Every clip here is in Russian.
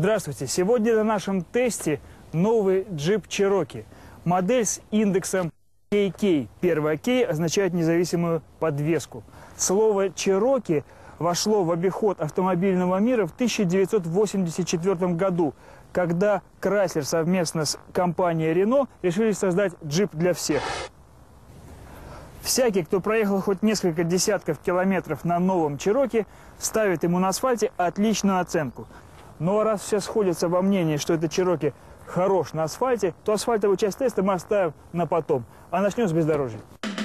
Здравствуйте! Сегодня на нашем тесте новый джип Cherokee. Модель с индексом KK. Первая K означает независимую подвеску. Слово Cherokee вошло в обиход автомобильного мира в 1984 году, когда Chrysler совместно с компанией Renault решили создать джип для всех. Всякий, кто проехал хоть несколько десятков километров на новом Cherokee, ставит ему на асфальте отличную оценку. Но раз все сходятся во мнении, что этот Cherokee хорош на асфальте, то асфальтовую часть теста мы оставим на потом. А начнем с бездорожья.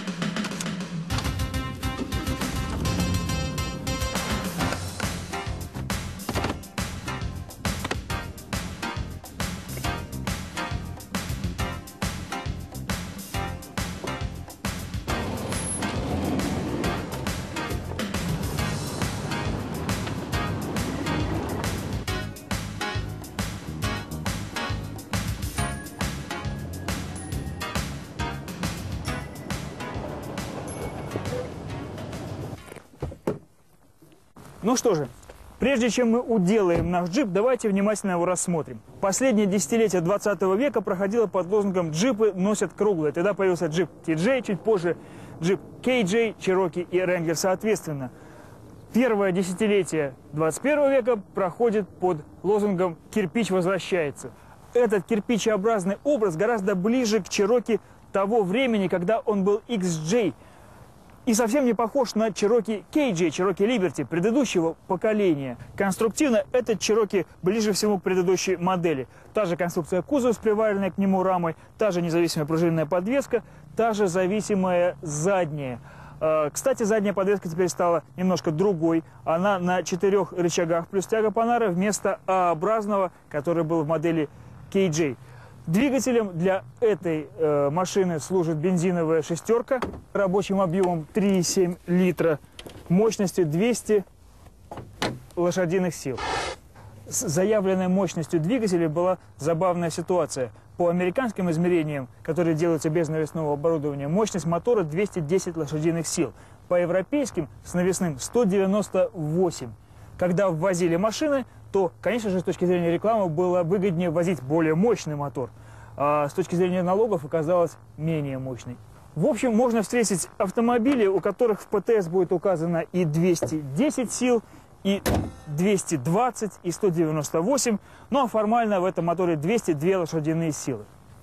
Ну что же, прежде чем мы уделаем наш джип, давайте внимательно его рассмотрим. Последнее десятилетие 20 века проходило под лозунгом «Джипы носят круглые». Тогда появился джип TJ, чуть позже джип KJ, Cherokee и Wrangler соответственно. Первое десятилетие 21 века проходит под лозунгом «Кирпич возвращается». Этот кирпичеобразный образ гораздо ближе к Cherokee того времени, когда он был XJ. И совсем не похож на Cherokee KJ, Cherokee Liberty предыдущего поколения. Конструктивно этот Cherokee ближе всего к предыдущей модели. Та же конструкция кузова с приваренной к нему рамой, та же независимая пружинная подвеска, та же зависимая задняя. Кстати, задняя подвеска теперь стала немножко другой. Она на 4 рычагах плюс тяга Panhard вместо А-образного, который был в модели KJ. Двигателем для этой машины служит бензиновая шестерка рабочим объемом 3,7 литра, мощностью 200 лошадиных сил. С заявленной мощностью двигателя была забавная ситуация. По американским измерениям, которые делаются без навесного оборудования, мощность мотора 210 лошадиных сил. По европейским с навесным 198. Когда ввозили машины, то, конечно же, с точки зрения рекламы было выгоднее ввозить более мощный мотор, а с точки зрения налогов оказалось менее мощный. В общем, можно встретить автомобили, у которых в ПТС будет указано и 210 сил, и 220, и 198, ну а формально в этом моторе 202 лошадиные силы.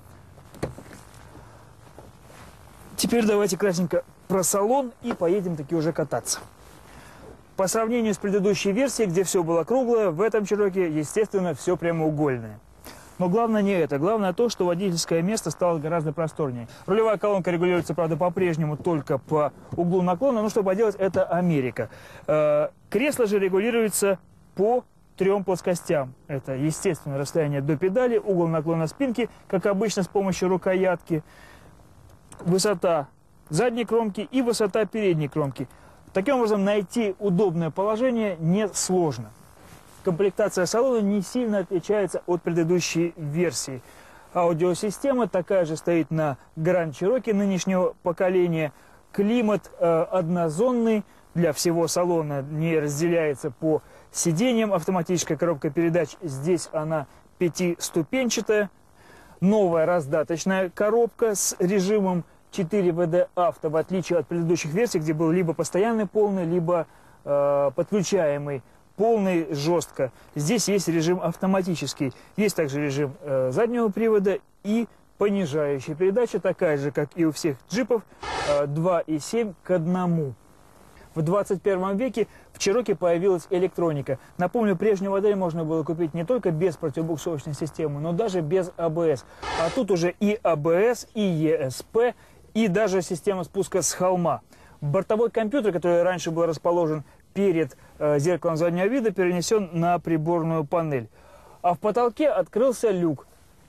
Теперь давайте красненько про салон и поедем таки уже кататься. По сравнению с предыдущей версией, где все было круглое, в этом Cherokee, естественно, все прямоугольное. Но главное не это. Главное то, что водительское место стало гораздо просторнее. Рулевая колонка регулируется, правда, по-прежнему только по углу наклона, но что поделать, это Америка. Кресло же регулируется по 3 плоскостям. Это, естественно, расстояние до педали, угол наклона спинки, как обычно, с помощью рукоятки, высота задней кромки и высота передней кромки. Таким образом, найти удобное положение несложно. Комплектация салона не сильно отличается от предыдущей версии. Аудиосистема такая же стоит на Grand Cherokee нынешнего поколения. Климат однозонный для всего салона, не разделяется по сиденьям. Автоматическая коробка передач, здесь она 5-ступенчатая. Новая раздаточная коробка с режимом 4WD авто, в отличие от предыдущих версий, где был либо постоянный полный, либо подключаемый полный жестко. Здесь есть режим автоматический. Есть также режим заднего привода и понижающая передача, такая же, как и у всех джипов, 2,7 к 1. В 21 веке в Cherokee появилась электроника. Напомню, прежнюю модель можно было купить не только без противобуксовочной системы, но даже без АБС. А тут уже и АБС, и ESP, и даже система спуска с холма. Бортовой компьютер, который раньше был расположен перед зеркалом заднего вида, перенесен на приборную панель. А в потолке открылся люк.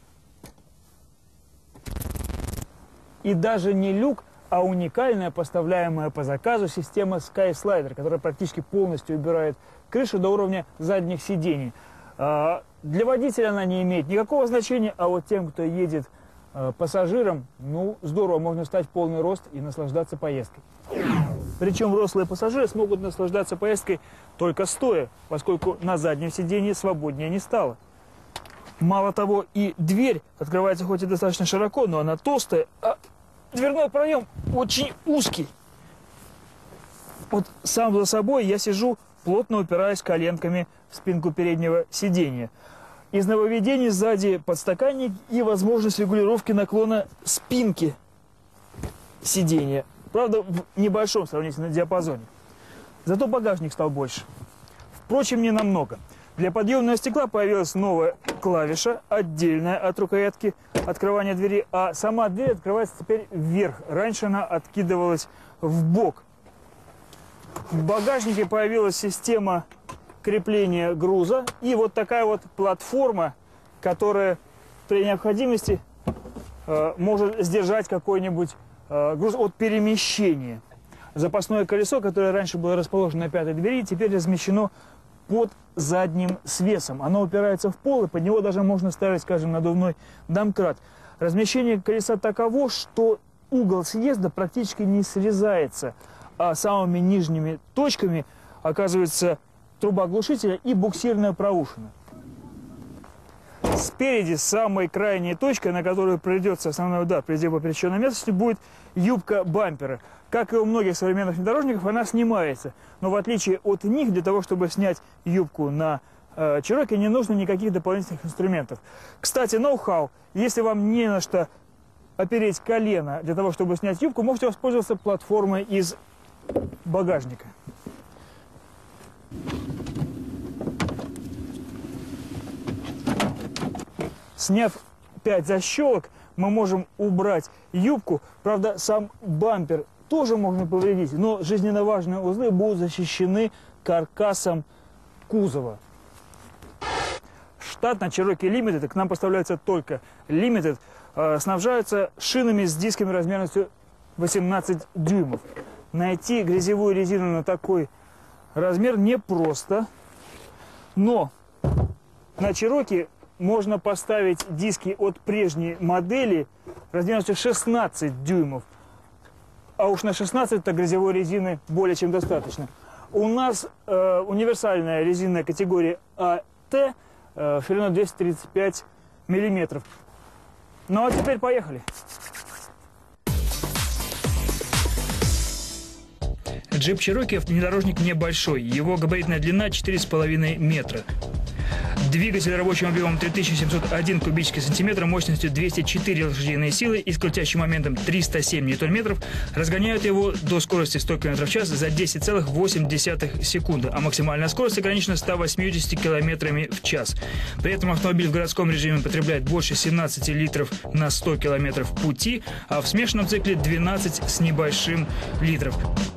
И даже не люк, а уникальная, поставляемая по заказу система SkySlider, которая практически полностью убирает крышу до уровня задних сидений. Для водителя она не имеет никакого значения, а вот тем, кто едет пассажирам, ну, здорово, можно встать в полный рост и наслаждаться поездкой. Причем взрослые пассажиры смогут наслаждаться поездкой только стоя, поскольку на заднем сидении свободнее не стало. Мало того, и дверь открывается хоть и достаточно широко, но она толстая, а дверной проем очень узкий. Вот сам за собой я сижу, плотно упираясь коленками в спинку переднего сиденья. Из нововведений сзади подстаканник и возможность регулировки наклона спинки сиденья. Правда, в небольшом сравнительном диапазоне. Зато багажник стал больше. Впрочем, не намного. Для подъемного стекла появилась новая клавиша, отдельная от рукоятки открывания двери, а сама дверь открывается теперь вверх. Раньше она откидывалась в бок. В багажнике появилась система крепления груза и вот такая вот платформа, которая при необходимости может сдержать какой-нибудь груз от перемещения. Запасное колесо, которое раньше было расположено на пятой двери, теперь размещено под задним свесом. Оно упирается в пол, и под него даже можно ставить, скажем, надувной домкрат. Размещение колеса таково, что угол съезда практически не срезается, а самыми нижними точками оказывается труба глушителя и буксирная проушина. Спереди, самой крайней точкой, на которую придется основной удар при поперечной местности, будет юбка бампера. Как и у многих современных внедорожников, она снимается. Но в отличие от них, для того, чтобы снять юбку на Cherokee, не нужно никаких дополнительных инструментов. Кстати, ноу-хау. Если вам не на что опереть колено для того, чтобы снять юбку, можете воспользоваться платформой из багажника. Сняв 5 защелок, мы можем убрать юбку. Правда, сам бампер тоже можно повредить, но жизненно важные узлы будут защищены каркасом кузова. Штатно Cherokee Limited, к нам поставляется только Limited, снабжаются шинами с дисками размерностью 18 дюймов. Найти грязевую резину на такой размер непросто, но на Cherokee можно поставить диски от прежней модели размерностью 16 дюймов. А уж на 16-то грязевой резины более чем достаточно. У нас универсальная резинная категория АТ шириной 235 миллиметров. Ну а теперь поехали. Джип Cherokee внедорожник небольшой. Его габаритная длина 4,5 метра. Двигатель рабочим объемом 3701 кубический сантиметр, мощностью 204 лошадиные силы и с крутящим моментом 307 ньютон-метров разгоняют его до скорости 100 км в час за 10,8 секунды, а максимальная скорость ограничена 180 км в час. При этом автомобиль в городском режиме потребляет больше 17 литров на 100 км пути, а в смешанном цикле 12 с небольшим литров.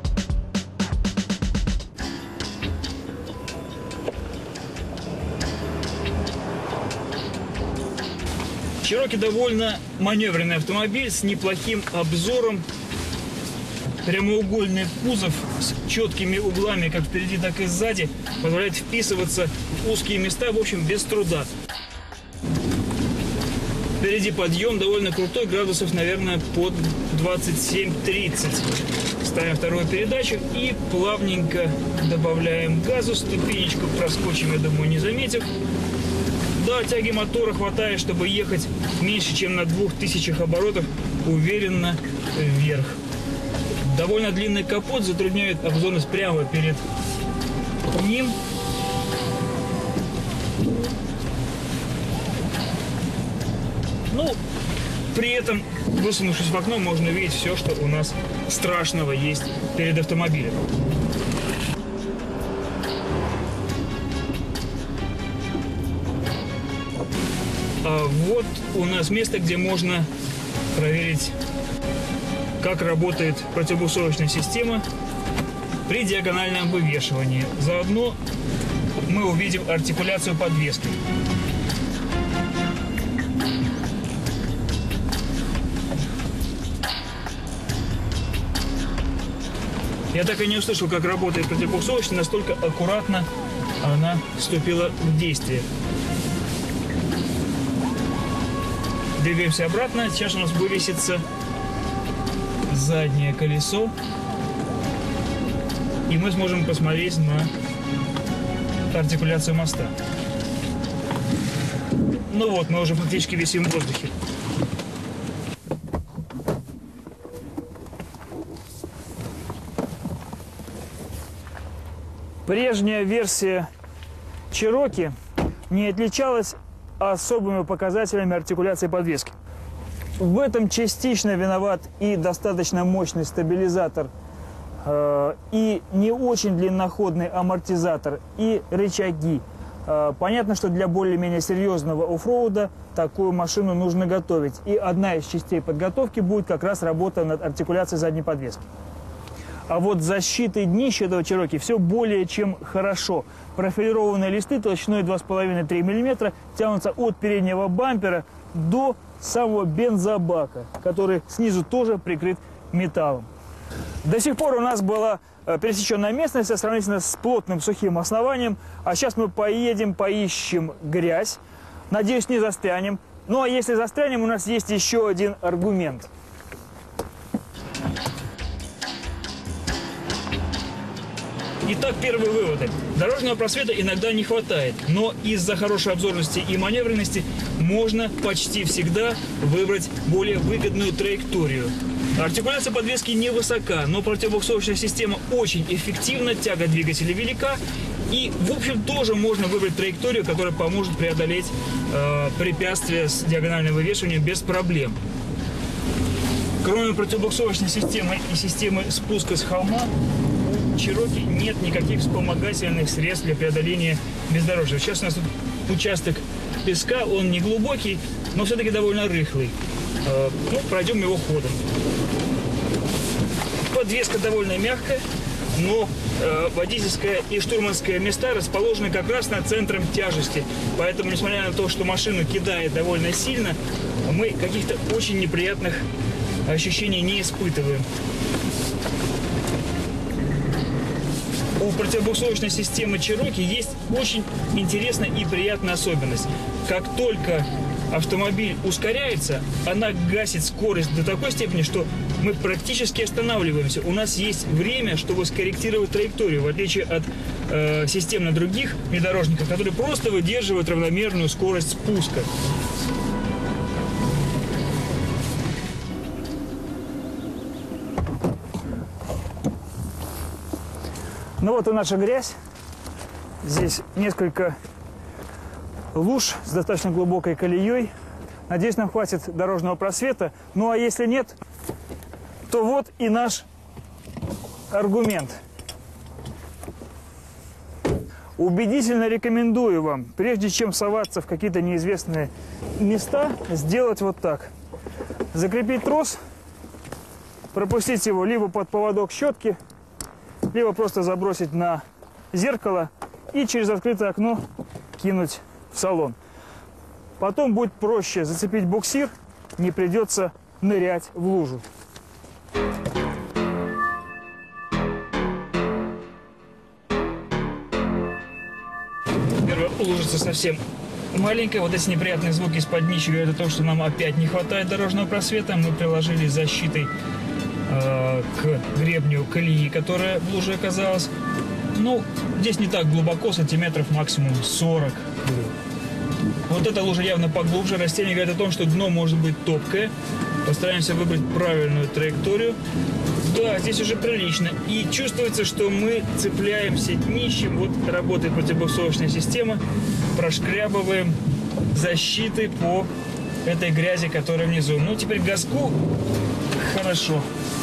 Cherokee довольно маневренный автомобиль с неплохим обзором. Прямоугольный кузов с четкими углами как впереди, так и сзади позволяет вписываться в узкие места, в общем, без труда. Впереди подъем довольно крутой, градусов, наверное, под 27-30. Ставим вторую передачу и плавненько добавляем газу. Ступенечку проскочим, я думаю, не заметив. До тяги мотора хватает, чтобы ехать меньше, чем на 2000 оборотов уверенно вверх. Довольно длинный капот затрудняет обзорность прямо перед ним. Ну, при этом, высунувшись в окно, можно увидеть все, что у нас страшного есть перед автомобилем. А вот у нас место, где можно проверить, как работает противобуксовочная система при диагональном вывешивании. Заодно мы увидим артикуляцию подвески. Я так и не услышал, как работает противобуксовочная, настолько аккуратно она вступила в действие. Двигаемся обратно. Сейчас у нас вывесится заднее колесо. И мы сможем посмотреть на артикуляцию моста. Ну вот, мы уже фактически висим в воздухе. Прежняя версия Cherokee не отличалась особыми показателями артикуляции подвески. В этом частично виноват и достаточно мощный стабилизатор, и не очень длинноходный амортизатор, и рычаги. Понятно, что для более-менее серьезного оффроуда такую машину нужно готовить. И одна из частей подготовки будет как раз работа над артикуляцией задней подвески. А вот с защитой днища этого Cherokee все более чем хорошо. Профилированные листы толщиной 2,5-3 мм тянутся от переднего бампера до самого бензобака, который снизу тоже прикрыт металлом. До сих пор у нас была пересеченная местность сравнительно с плотным сухим основанием. А сейчас мы поедем, поищем грязь. Надеюсь, не застрянем. Ну а если застрянем, у нас есть еще один аргумент. Итак, первые выводы. Дорожного просвета иногда не хватает, но из-за хорошей обзорности и маневренности можно почти всегда выбрать более выгодную траекторию. Артикуляция подвески невысока, но противобуксовочная система очень эффективна, тяга двигателя велика. И, в общем, тоже можно выбрать траекторию, которая поможет преодолеть препятствия с диагональным вывешиванием без проблем. Кроме противобуксовочной системы и системы спуска с холма, у Cherokee нет никаких вспомогательных средств для преодоления бездорожья. Сейчас у нас тут участок песка, он не глубокий, но все-таки довольно рыхлый. Ну, пройдем его ходом. Подвеска довольно мягкая, но водительская и штурманская места расположены как раз над центром тяжести. Поэтому, несмотря на то, что машину кидает довольно сильно, мы каких-то очень неприятных ощущений не испытываем. У противобуксовочной системы Cherokee есть очень интересная и приятная особенность. Как только автомобиль ускоряется, она гасит скорость до такой степени, что мы практически останавливаемся. У нас есть время, чтобы скорректировать траекторию, в отличие от систем на других внедорожниках, которые просто выдерживают равномерную скорость спуска. Ну вот и наша грязь. Здесь несколько луж с достаточно глубокой колеей. Надеюсь, нам хватит дорожного просвета. Ну а если нет, то вот и наш аргумент. Убедительно рекомендую вам, прежде чем соваться в какие-то неизвестные места, сделать вот так. Закрепить трос, пропустить его либо под поводок щетки, либо просто забросить на зеркало и через открытое окно кинуть в салон. Потом будет проще зацепить буксир, не придется нырять в лужу. Первая лужица совсем маленькая. Вот эти неприятные звуки из-под днища говорят о том, что нам опять не хватает дорожного просвета. Мы приложили защитой к гребню колеи, которая в луже оказалась. Ну, здесь не так глубоко, сантиметров максимум 40. Вот эта лужа явно поглубже. Растения говорят о том, что дно может быть топкое. Постараемся выбрать правильную траекторию. Да, здесь уже прилично. И чувствуется, что мы цепляемся днищем. Вот работает противобуксовочная система. Прошкрябываем защиты по этой грязи, которая внизу. Ну, теперь газку. Хорошо.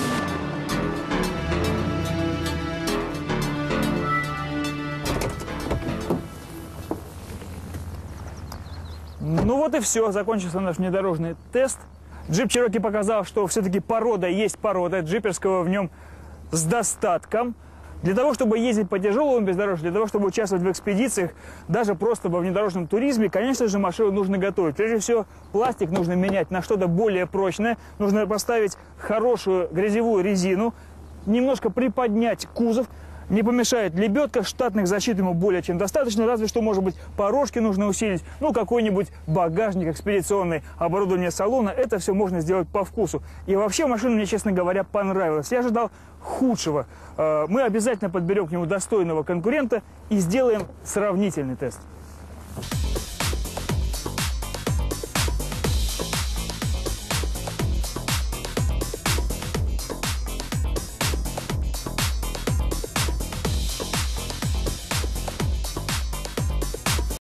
Ну вот и все, закончился наш внедорожный тест. Джип Cherokee показал, что все-таки порода есть порода, джиперского в нем с достатком. Для того, чтобы ездить по тяжелому бездорожью, для того, чтобы участвовать в экспедициях, даже просто во внедорожном туризме, конечно же, машину нужно готовить. Прежде всего, пластик нужно менять на что-то более прочное. Нужно поставить хорошую грязевую резину, немножко приподнять кузов. Не помешает лебедка, штатных защит ему более чем достаточно, разве что, может быть, порожки нужно усилить, ну, какой-нибудь багажник экспедиционный, оборудование салона, это все можно сделать по вкусу. И вообще машина мне, честно говоря, понравилась. Я ожидал худшего. Мы обязательно подберем к нему достойного конкурента и сделаем сравнительный тест.